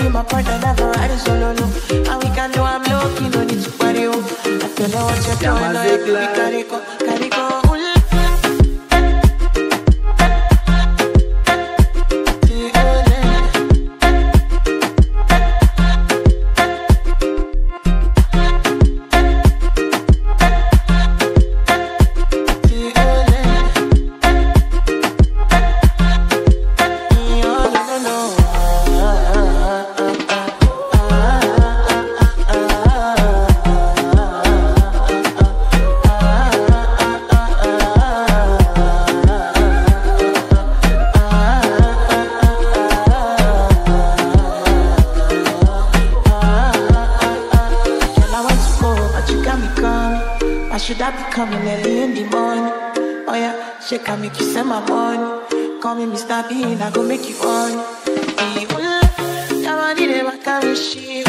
be my partner, never ride solo. And we can do I'm lucky, no need to party. I tell her what you're doing, we carry go, carry go. Should I be coming early in the morning? Oh yeah, she can make you send my money. Call me Mr. Bean, I go make you on. Your money never carry shit.